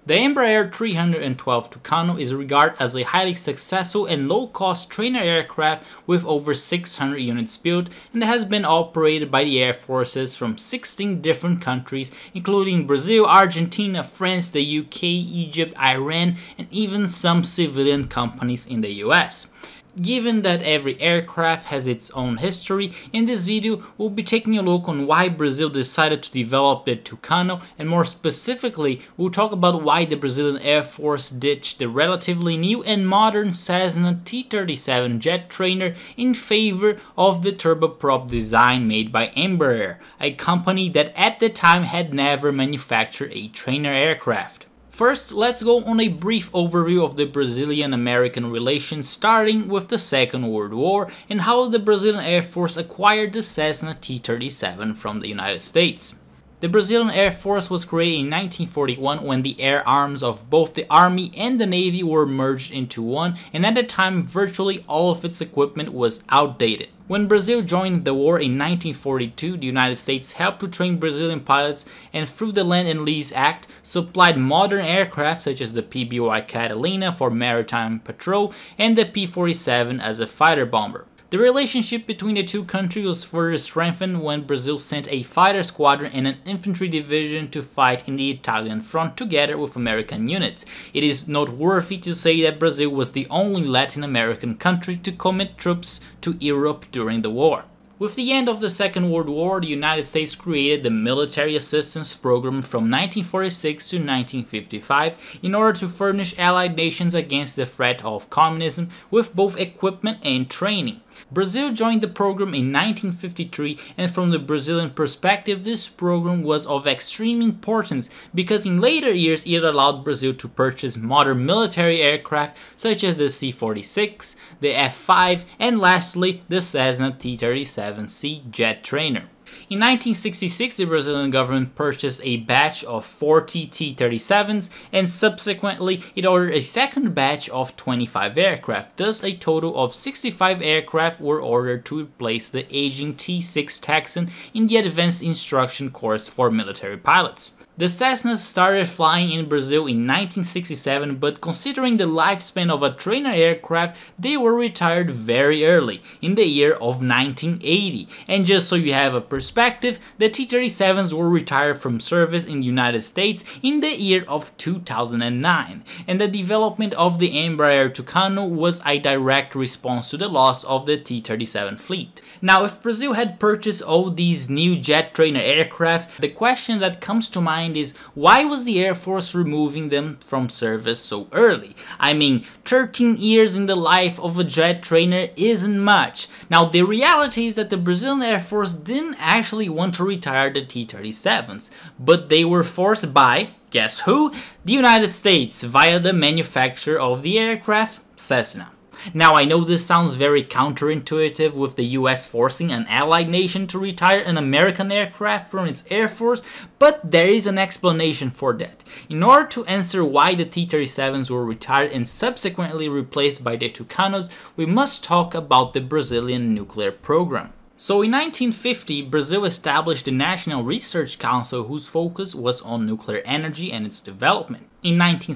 The Embraer 312 Tucano is regarded as a highly successful and low-cost trainer aircraft with over 600 units built, and has been operated by the air forces from 16 different countries, including Brazil, Argentina, France, the UK, Egypt, Iran, and even some civilian companies in the US. Given that every aircraft has its own history, in this video we'll be taking a look on why Brazil decided to develop the Tucano, and more specifically we'll talk about why the Brazilian Air Force ditched the relatively new and modern Cessna T-37 jet trainer in favor of the turboprop design made by Embraer, a company that at the time had never manufactured a trainer aircraft. First, let's go on a brief overview of the Brazilian-American relations, starting with the Second World War and how the Brazilian Air Force acquired the Cessna T-37 from the United States. The Brazilian Air Force was created in 1941 when the air arms of both the Army and the Navy were merged into one, and at the time virtually all of its equipment was outdated. When Brazil joined the war in 1942, the United States helped to train Brazilian pilots, and through the Land and Lease Act supplied modern aircraft such as the PBY Catalina for maritime patrol and the P-47 as a fighter bomber. The relationship between the two countries was further strengthened when Brazil sent a fighter squadron and an infantry division to fight in the Italian front together with American units. It is noteworthy to say that Brazil was the only Latin American country to commit troops to Europe during the war. With the end of the Second World War, the United States created the Military Assistance Program from 1946 to 1955 in order to furnish Allied nations against the threat of communism with both equipment and training. Brazil joined the program in 1953, and from the Brazilian perspective this program was of extreme importance because in later years it allowed Brazil to purchase modern military aircraft such as the C-46, the F-5, and lastly the Cessna T-37C jet trainer. In 1966, the Brazilian government purchased a batch of 40 T-37s, and subsequently it ordered a second batch of 25 aircraft. Thus, a total of 65 aircraft were ordered to replace the aging T-6 Texan in the Advanced Instruction Course for military pilots. The Cessnas started flying in Brazil in 1967, but considering the lifespan of a trainer aircraft, they were retired very early, in the year of 1980. And just so you have a perspective, the T-37s were retired from service in the United States in the year of 2009, and the development of the Embraer Tucano was a direct response to the loss of the T-37 fleet. Now, if Brazil had purchased all these new jet trainer aircraft, the question that comes to mind is, why was the Air Force removing them from service so early? I mean, 13 years in the life of a jet trainer isn't much. Now, the reality is that the Brazilian Air Force didn't actually want to retire the T-37s, but they were forced by, guess who? The United States, via the manufacturer of the aircraft, Cessna. Now, I know this sounds very counterintuitive with the US forcing an allied nation to retire an American aircraft from its air force, but there is an explanation for that. In order to answer why the T-37s were retired and subsequently replaced by the Tucanos, we must talk about the Brazilian nuclear program. So in 1950, Brazil established the National Research Council, whose focus was on nuclear energy and its development. In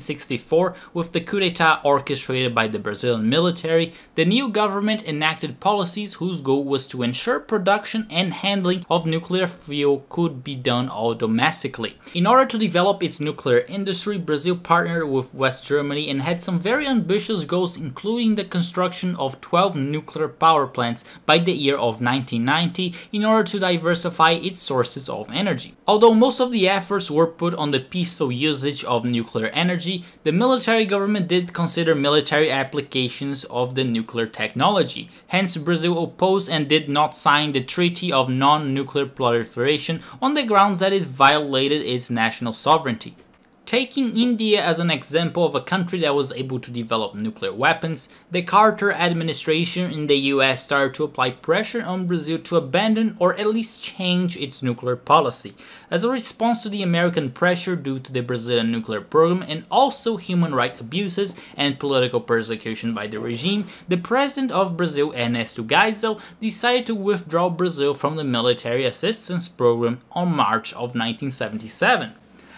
1964, with the coup d'etat orchestrated by the Brazilian military, the new government enacted policies whose goal was to ensure production and handling of nuclear fuel could be done all domestically. In order to develop its nuclear industry, Brazil partnered with West Germany and had some very ambitious goals, including the construction of 12 nuclear power plants by the year of 1990 in order to diversify its sources of energy. Although most of the efforts were put on the peaceful usage of nuclear energy, the military government did consider military applications of the nuclear technology. Hence, Brazil opposed and did not sign the Treaty of Non-Nuclear Proliferation on the grounds that it violated its national sovereignty. Taking India as an example of a country that was able to develop nuclear weapons, the Carter administration in the US started to apply pressure on Brazil to abandon or at least change its nuclear policy. As a response to the American pressure due to the Brazilian nuclear program and also human rights abuses and political persecution by the regime, the president of Brazil, Ernesto Geisel, decided to withdraw Brazil from the military assistance program on March of 1977.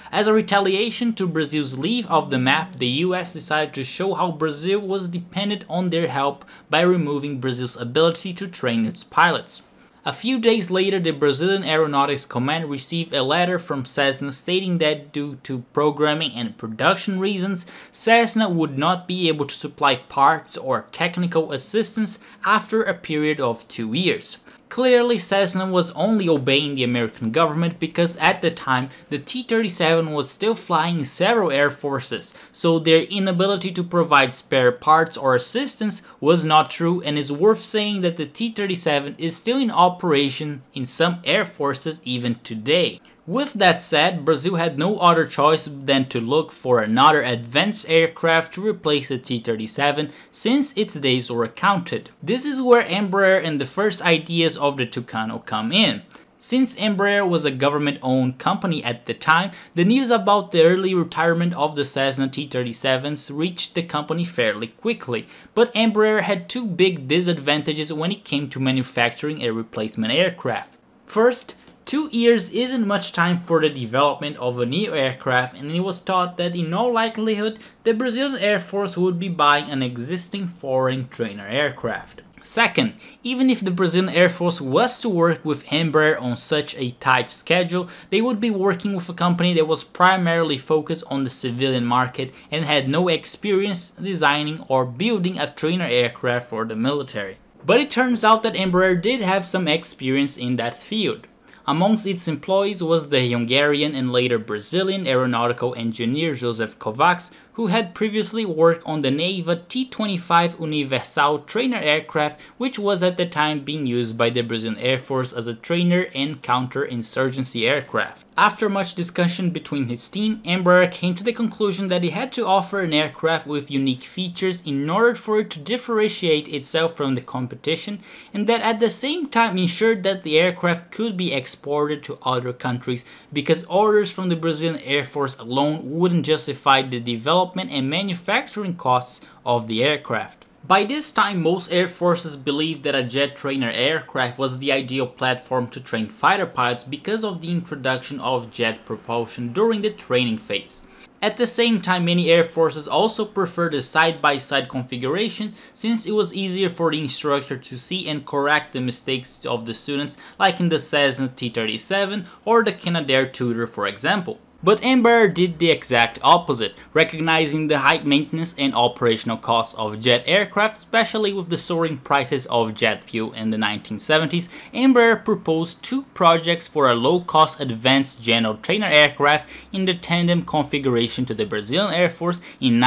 As a retaliation to Brazil's leave of the map, the US decided to show how Brazil was dependent on their help by removing Brazil's ability to train its pilots. A few days later, the Brazilian Aeronautics Command received a letter from Cessna stating that due to programming and production reasons, Cessna would not be able to supply parts or technical assistance after a period of 2 years. Clearly, Cessna was only obeying the American government because at the time the T-37 was still flying in several air forces, so their inability to provide spare parts or assistance was not true, and it's worth saying that the T-37 is still in operation in some air forces even today. With that said, Brazil had no other choice than to look for another advanced aircraft to replace the T-37 since its days were counted. This is where Embraer and the first ideas of the Tucano come in. Since Embraer was a government-owned company at the time, the news about the early retirement of the Cessna T-37s reached the company fairly quickly, but Embraer had two big disadvantages when it came to manufacturing a replacement aircraft. First, 2 years isn't much time for the development of a new aircraft, and it was thought that in all likelihood the Brazilian Air Force would be buying an existing foreign trainer aircraft. Second, even if the Brazilian Air Force was to work with Embraer on such a tight schedule, they would be working with a company that was primarily focused on the civilian market and had no experience designing or building a trainer aircraft for the military. But it turns out that Embraer did have some experience in that field. Amongst its employees was the Hungarian and later Brazilian aeronautical engineer Joseph Kovacs, who had previously worked on the Navy T-25 Universal trainer aircraft, which was at the time being used by the Brazilian Air Force as a trainer and counter-insurgency aircraft. After much discussion between his team, Embraer came to the conclusion that it had to offer an aircraft with unique features in order for it to differentiate itself from the competition, and that at the same time ensured that the aircraft could be exported to other countries, because orders from the Brazilian Air Force alone wouldn't justify the development and manufacturing costs of the aircraft. By this time, most air forces believed that a jet trainer aircraft was the ideal platform to train fighter pilots because of the introduction of jet propulsion during the training phase. At the same time, many air forces also preferred the side-by-side configuration since it was easier for the instructor to see and correct the mistakes of the students, like in the Cessna T-37 or the Canadair Tutor, for example. But Embraer did the exact opposite, recognizing the high maintenance and operational costs of jet aircraft, especially with the soaring prices of jet fuel in the 1970s. Embraer proposed two projects for a low-cost advanced general trainer aircraft in the tandem configuration to the Brazilian Air Force in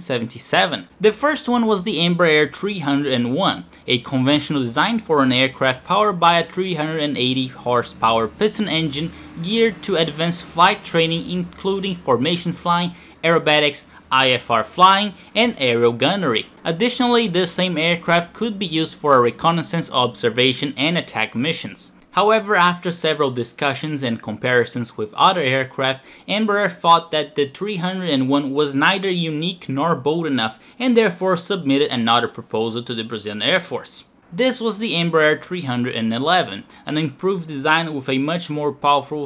1977. The first one was the Embraer 301, a conventional design for an aircraft powered by a 380 horsepower piston engine geared to advanced flight training, including formation flying, aerobatics, IFR flying, and aerial gunnery. Additionally, this same aircraft could be used for reconnaissance, observation, and attack missions. However, after several discussions and comparisons with other aircraft, Embraer thought that the 301 was neither unique nor bold enough, and therefore submitted another proposal to the Brazilian Air Force. This was the Embraer 311, an improved design with a much more powerful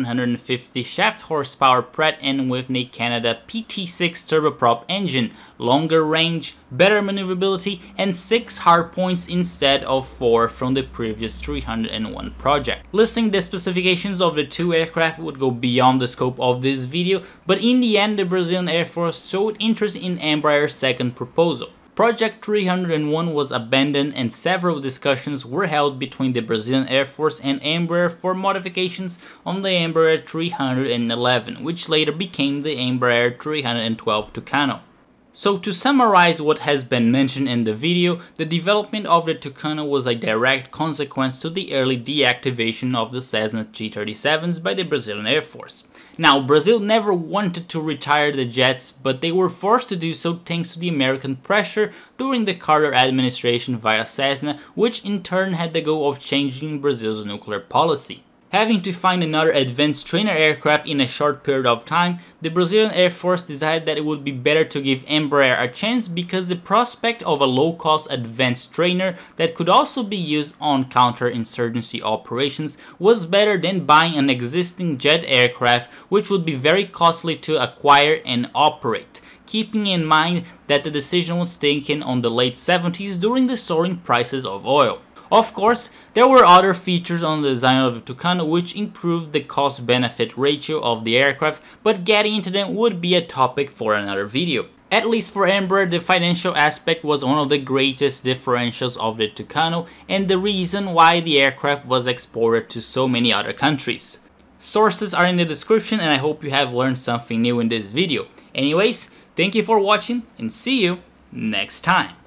750 shaft horsepower Pratt & Whitney Canada PT6 turboprop engine, longer range, better maneuverability, and 6 hardpoints instead of 4 from the previous 301 project. Listing the specifications of the two aircraft would go beyond the scope of this video, but in the end the Brazilian Air Force showed interest in Embraer's second proposal. Project 301 was abandoned and several discussions were held between the Brazilian Air Force and Embraer for modifications on the Embraer 311, which later became the Embraer 312 Tucano. So to summarize what has been mentioned in the video, the development of the Tucano was a direct consequence to the early deactivation of the Cessna T-37s by the Brazilian Air Force. Now, Brazil never wanted to retire the jets, but they were forced to do so thanks to the American pressure during the Carter administration via Cessna, which in turn had the goal of changing Brazil's nuclear policy. Having to find another advanced trainer aircraft in a short period of time, the Brazilian Air Force decided that it would be better to give Embraer a chance because the prospect of a low-cost advanced trainer that could also be used on counterinsurgency operations was better than buying an existing jet aircraft, which would be very costly to acquire and operate, keeping in mind that the decision was taken on the late 70s during the soaring prices of oil. Of course, there were other features on the design of the Tucano which improved the cost-benefit ratio of the aircraft, but getting into them would be a topic for another video. At least for Embraer, the financial aspect was one of the greatest differentials of the Tucano and the reason why the aircraft was exported to so many other countries. Sources are in the description and I hope you have learned something new in this video. Anyways, thank you for watching and see you next time.